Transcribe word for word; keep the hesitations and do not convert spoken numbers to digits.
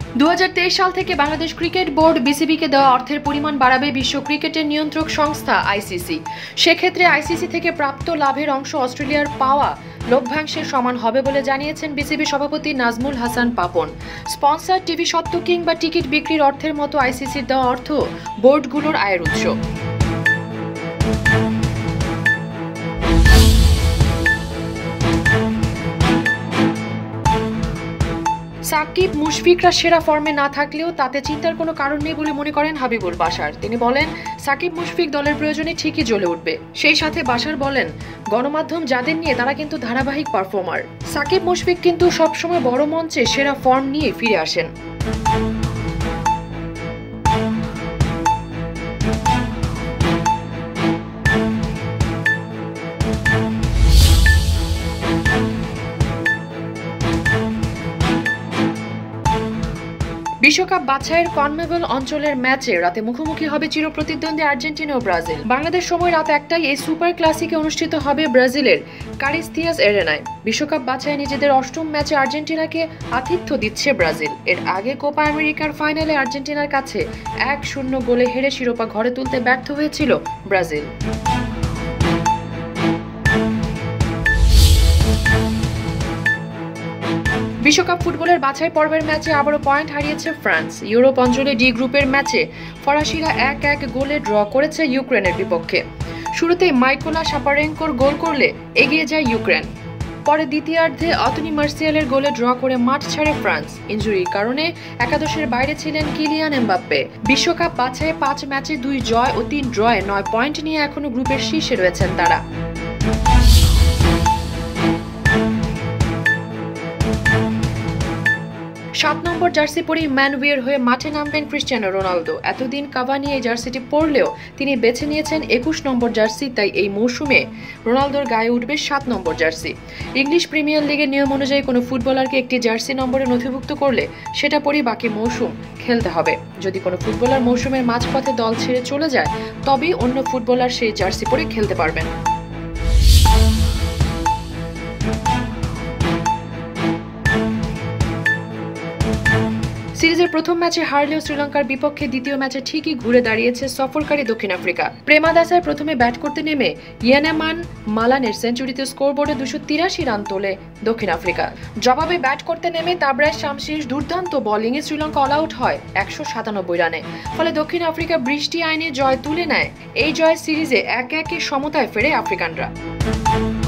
দু হাজার তেইশ সাল থেকে বাংলাদেশ ক্রিকেট বোর্ড বিসিবিকে দেওয়া অর্থের পরিমাণ বাড়াবে বিশ্ব ক্রিকেটের নিয়ন্ত্রক সংস্থা আইসিসি। সেক্ষেত্রে আইসিসি থেকে প্রাপ্ত লাভের অংশ অস্ট্রেলিয়ার পাওয়া লভ্যাংশের সমান হবে বলে জানিয়েছেন বিসিবি সভাপতি নাজমুল হাসান পাপন। স্পন্সর, টিভি স্বত্ব কিংবা টিকিট বিক্রির অর্থের মতো আইসিসির দেওয়া অর্থ বোর্ডগুলোর আয়ের উৎস। সাকিব মুশফিকরা সেরা ফর্মে না থাকলেও তাতে চিন্তার কোনো কারণ নেই বলে মনে করেন হাবিবুল বাশার। তিনি বলেন, সাকিব মুশফিক দলের প্রয়োজনে ঠিকই জ্বলে উঠবে। সেই সাথে বাশার বলেন, গণমাধ্যম যাদের নিয়ে তারা কিন্তু ধারাবাহিক পারফর্মার। সাকিব মুশফিক কিন্তু সবসময় বড় মঞ্চে সেরা ফর্ম নিয়ে ফিরে আসেন। বিশ্বকাপ বাছাইয়ের কনমেবল অঞ্চলের ম্যাচে রাতে মুখোমুখি হবে চিরপ্রতিদ্বন্দ্বী আর্জেন্টিনা ও ব্রাজিল। বাংলাদেশ সময় রাত একটায় এই সুপার ক্লাসিকে অনুষ্ঠিত হবে ব্রাজিলের কারিস্তিয়াস এরেনায়। বিশ্বকাপ বাছাইয়ে নিজেদের অষ্টম ম্যাচে আর্জেন্টিনাকে আতিথ্য দিচ্ছে ব্রাজিল। এর আগে কোপা আমেরিকার ফাইনালে আর্জেন্টিনার কাছে এক শূন্য গোলে হেরে শিরোপা ঘরে তুলতে ব্যর্থ হয়েছিল ব্রাজিল। বিশ্বকাপ ফুটবলের বাছাই পর্বের ম্যাচে আবারও পয়েন্ট হারিয়েছে ফ্রান্স। ইউরোপ অঞ্চলে ডি গ্রুপের ম্যাচে ফরাসিরা এক এক গোলে ড্র করেছে ইউক্রেনের বিপক্ষে। শুরুতেই মাইকোলা শাপারেঙ্কোর গোল করলে এগিয়ে যায় ইউক্রেন। পরে দ্বিতীয়ার্ধে অতনি মার্সিয়ালের গোলে ড্র করে মাঠ ছাড়ে ফ্রান্স। ইনজুরির কারণে একাদশের বাইরে ছিলেন কিলিয়ান এমবাপ্পে। বিশ্বকাপ বাছাইয়ে পাঁচ ম্যাচে দুই জয় ও তিন ড্রয়ে নয় পয়েন্ট নিয়ে এখনও গ্রুপের শীর্ষে রয়েছেন তারা। সাত নম্বর জার্সি পরেই ম্যানউয়ের হয়ে মাঠে নামবেন ক্রিস্টিয়ানো রোনালদো। এতদিন কাভানি এই জার্সিটি পরলেও তিনি বেছে নিয়েছেন একুশ নম্বর জার্সি। তাই এই মৌসুমে রোনালদোর গায়ে উঠবে সাত নম্বর জার্সি। ইংলিশ প্রিমিয়ার লিগের নিয়ম অনুযায়ী কোনো ফুটবলারকে একটি জার্সি নম্বরে নথিভুক্ত করলে সেটা পরেই বাকি মৌসুম খেলতে হবে। যদি কোনো ফুটবলার মৌসুমের মাঝপথে দল ছেড়ে চলে যায় তবেই অন্য ফুটবলার সেই জার্সি পরে খেলতে পারবেন। সিরিজের প্রথম ম্যাচে হারলেও শ্রীলঙ্কার বিপক্ষে দ্বিতীয় ম্যাচে ঠিকই ঘুরে দাঁড়িয়েছে সফরকারী দক্ষিণ আফ্রিকা। প্রেমাদাসায় প্রথমে ব্যাট করতে নেমে ইয়েনেমান মালানের সেঞ্চুরিতে স্কোরবোর্ডে দুশো তিরাশি রান তোলে দক্ষিণ আফ্রিকা। জবাবে ব্যাট করতে নেমে তাবরাজ শামসির দুর্দান্ত বোলিংয়ে শ্রীলঙ্কা অল আউট হয় একশো সাতানব্বই রানে। ফলে দক্ষিণ আফ্রিকা বৃষ্টি আইনে জয় তুলে নেয়। এই জয় সিরিজে এক একে সমতায় ফেরে আফ্রিকানরা।